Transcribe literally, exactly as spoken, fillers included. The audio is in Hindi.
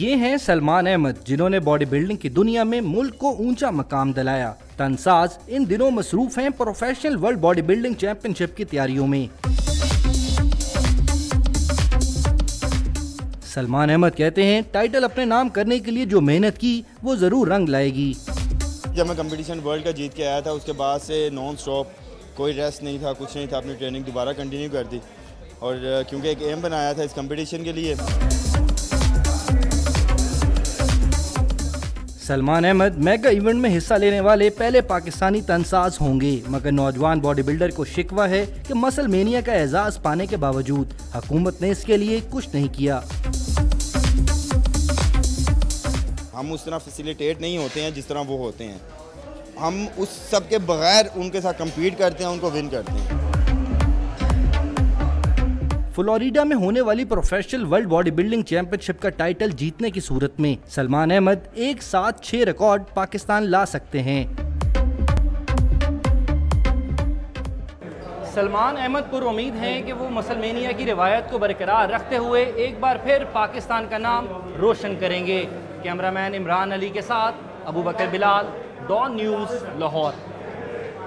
ये हैं सलमान अहमद, जिन्होंने बॉडी बिल्डिंग की दुनिया में मुल्क को ऊंचा मकाम दिलाया। तनसाज इन दिनों मसरूफ हैं professional world body building championship की तैयारियों में। सलमान अहमद कहते हैं, टाइटल अपने नाम करने के लिए जो मेहनत की वो जरूर रंग लाएगी। जब मैं कंपटीशन वर्ल्ड का जीत के आया था, उसके बाद से नॉन स्टॉप कोई रेस्ट नहीं था, कुछ नहीं था, अपनी ट्रेनिंग दोबारा कंटिन्यू कर दी। और क्योंकि एक एम बनाया था इस कंपटीशन के लिए। सलमान अहमद मेगा इवेंट में हिस्सा लेने वाले पहले पाकिस्तानी तनसाज होंगे, मगर नौजवान बॉडी बिल्डर को शिकवा है कि मसल मेनिया का एजाज पाने के बावजूद हुकूमत ने इसके लिए कुछ नहीं किया। हम उस तरह फैसिलिटेट नहीं होते हैं जिस तरह वो होते हैं। हम उस सब के बगैर उनके साथ कम्पीट करते हैं, उनको विन करते हैं। फ्लोरिडा में होने वाली professional world body building championship का टाइटल जीतने की सूरत में सलमान अहमद एक साथ छह रिकॉर्ड पाकिस्तान ला सकते हैं। सलमान अहमद पुर उम्मीद हैं कि वो मसलमेनिया की रिवायत को बरकरार रखते हुए एक बार फिर पाकिस्तान का नाम रोशन करेंगे। कैमरामैन इमरान अली के साथ अबू बकर बिलाल, डॉन न्यूज़, लाहौर।